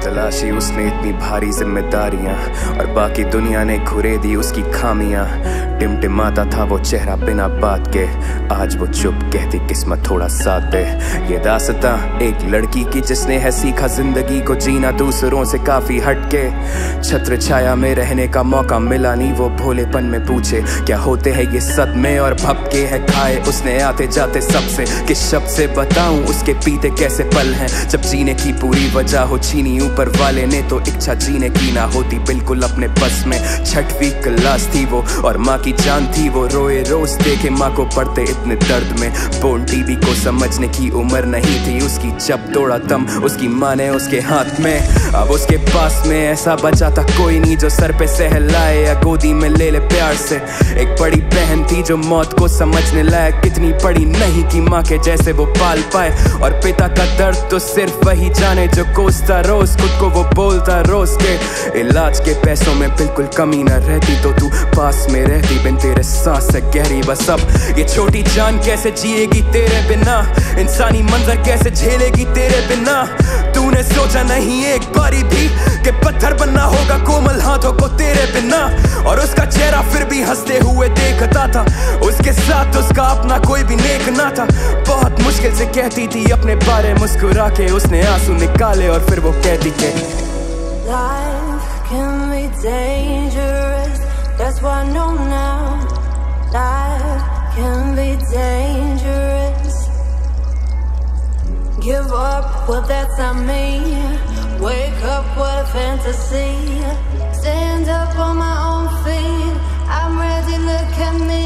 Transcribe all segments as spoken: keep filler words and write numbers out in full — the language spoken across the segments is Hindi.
तलाशी उसने इतनी भारी जिम्मेदारियां, और बाकी दुनिया ने घुरे दी उसकी खामियां। टिमटिमाता था वो चेहरा बिना बात के, आज वो चुप कहती किस्मत थोड़ा साथ दे। ये दास्तां एक लड़की की जिसने है सीखा जिंदगी को जीना दूसरों से काफी हटके। छत्र छाया में रहने का मौका मिला नहीं, वो भोलेपन में पूछे क्या होते हैं ये सदमे और भपके है खाए उसने आते जाते सबसे। किस शब्द से बताऊं उसके पीते कैसे पल हैं, जब जीने की पूरी वजह हो छीनी ऊपर वाले ने, तो इच्छा जीने की ना होती बिल्कुल अपने बस में। छठवीं क्लास थी वो और माँ की जान थी वो, रोए रोज देखे माँ को पड़ते इतने दर्द में। बोन टीवी को समझने की उम्र नहीं थी उसकी, जब तोड़ा दम उसकी माँ ने उसके हाथ में। अब उसके पास में ऐसा बचा था कोई नहीं जो सर पे सहलाए या गोदी में ले ले प्यार से। एक बड़ी बहन थी जो मौत को समझने लायक कितनी बड़ी नहीं कि माँ के जैसे वो पाल पाए। और पिता का दर्द तो सिर्फ वही जाने जो कोसता रोज खुद को, वो बोलता रोज के इलाज के पैसों में बिल्कुल कमी न रहती, तो तू पास में रहती बिन तेरे सांस है गहरी। बस अब ये छोटी जान कैसे जिएगी तेरे बिना, इंसानी मंजर कैसे झेलेगी तेरे बिना। तूने सोचा नहीं एक बारी भी कि पत्थर बनना होगा कोमल हाथों को तेरे बिना। और उसका चेहरा फिर भी हंसते हुए देखता था, उसके साथ उसका अपना कोई भी नेक ना था। बहुत मुश्किल से कहती थी अपने बारे मुस्कुरा के, उसने आंसू निकाले और फिर वो कहती के Life can be dangerous, that's what I know now. Life can be dangerous. Give up, well that's not me. Wake up, what a fantasy. Stand up on my own feet, I'm ready, look at me.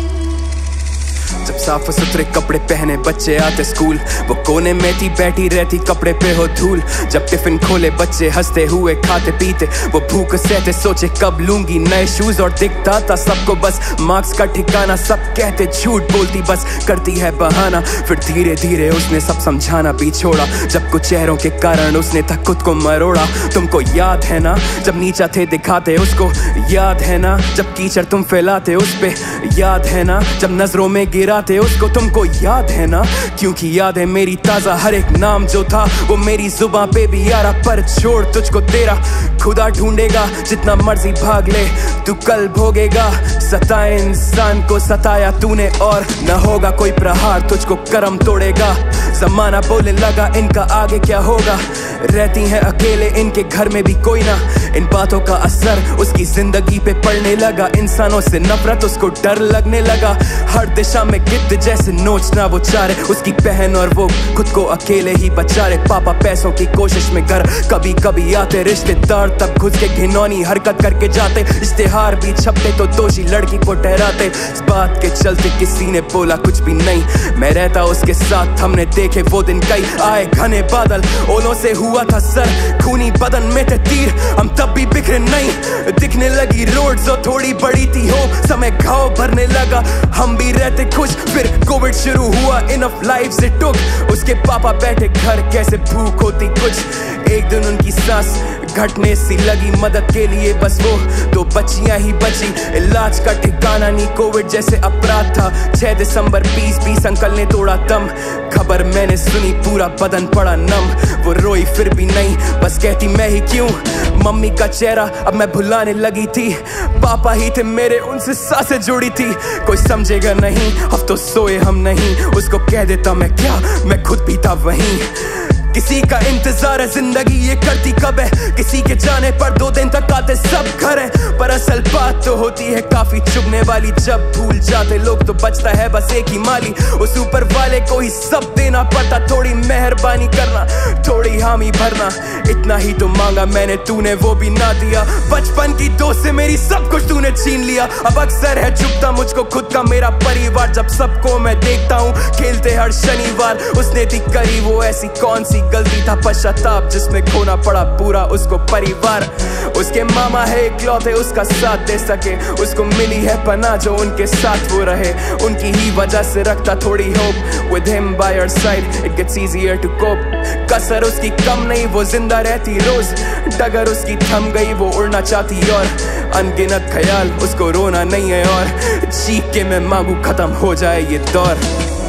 जब साफ सुथरे कपड़े पहने बच्चे आते स्कूल, वो कोने में थी बैठी रहती कपड़े पे हो धूल। जब टिफिन खोले बच्चे हंसते हुए खाते पीते, वो भूख सहते सोचे कब लूंगी नए शूज। और दिखता था सबको बस मार्क्स का ठिकाना, सब कहते झूठ बोलती बस करती है बहाना। फिर धीरे धीरे उसने सब समझाना भी छोड़ा, जब कुछ चेहरों के कारण उसने तक खुद को मरोड़ा। तुमको याद है ना जब नीचा थे दिखाते उसको, याद है ना जब कीचड़ तुम फैलाते उस पे, याद है ना जब नजरों में गिराते उसको, तुमको याद है ना। क्योंकि याद है मेरी ताजा हर एक नाम जो था वो मेरी जुबां पे भी यारा। पर छोड़ तुझको तेरा खुदा ढूंढेगा, जितना मर्जी भाग ले तू कल भोगेगा। सताए इंसान को सताया तूने और न होगा कोई प्रहार तुझको करम तोड़ेगा। जमाना बोलने लगा इनका आगे क्या होगा, रहती हैं अकेले इनके घर में भी कोई ना। इन बातों का असर उसकी जिंदगी पे पड़ने लगा, इंसानों से नफरत उसको डर लगने लगा। हर दिशा में गिद्ध जैसे नोचना वो चारे, उसकी बहन और वो खुद को अकेले ही बचा रहे। पापा पैसों की कोशिश में घर कभी कभी आते, रिश्तेदार तब घुस के घिनौनी हरकत करके जाते। इश्तेहार भी छपते तो दोषी लड़की को ठहराते। इस बात के चलते किसी ने बोला कुछ भी नहीं, मैं रहता उसके साथ। हमने देखे वो दिन कई आए घने बादल, ओलों से हुआ था सर खूनी बदन में थे तीर। हम तब भी बिखरे नहीं, दिखने लगी रोड जो थोड़ी बड़ी थी हो, समय घाव भरने लगा हम भी रहते खुश। फिर कोविड शुरू हुआ, इनफ लाइफ इट टुक। उसके पापा बैठे घर कैसे भूख होती कुछ। एक दिन उनकी सांस घटने सी लगी, मदद के लिए बस वो दो बच्चियां ही बची। इलाज का ठिकाना नहीं, कोविड जैसे अपराध था। छह दिसंबर बीस बीस अंकल ने तोड़ा दम, खबर मैंने सुनी पूरा बदन पड़ा नम। वो रोई फिर भी नहीं, बस कहती मैं ही क्यों। मम्मी का चेहरा अब मैं भुलाने लगी थी, पापा ही थे मेरे उनसे सांसें जुड़ी थी। कोई समझेगा नहीं अब तो सोए हम नहीं, उसको कह देता मैं क्या मैं खुद भी था वहीं। किसी का इंतजार है जिंदगी ये करती कब है, किसी के जाने पर दो दिन तक आते सब घर है। पर असल बात तो होती है काफी चुभने वाली, जब भूल जाते लोग तो बचता है बस एक ही माली। उस ऊपर वाले को ही सब देना पड़ता, थोड़ी मेहरबानी करना थोड़ी हामी भरना। इतना ही तो मांगा मैंने तूने वो भी ना दिया, बचपन की दोस्त से मेरी सब कुछ तूने छीन लिया। अब अक्सर है चुभता मुझको खुद का मेरा परिवार, जब सबको मैं देखता हूँ खेलते हर शनिवार। उसने थी करी वो ऐसी कौन सी गलती, था पश्चाताप जिसमें खोना पड़ा पूरा उसको परिवार। उसके मामा है इकलौते उसका साथ दे सके, उसको मिली है पनाह जो उनके साथ वो रहे। उनकी ही वजह से रखता थोड़ी hope, with him by her side it gets easier to cope। कसर उसकी कम नहीं, वो जिंदा रहती रोज, डगर उसकी थम गई वो उड़ना चाहती और अनगिनत ख्याल उसको रोना नहीं है। और चीख के मैं मांगू खत्म हो जाए ये दौर।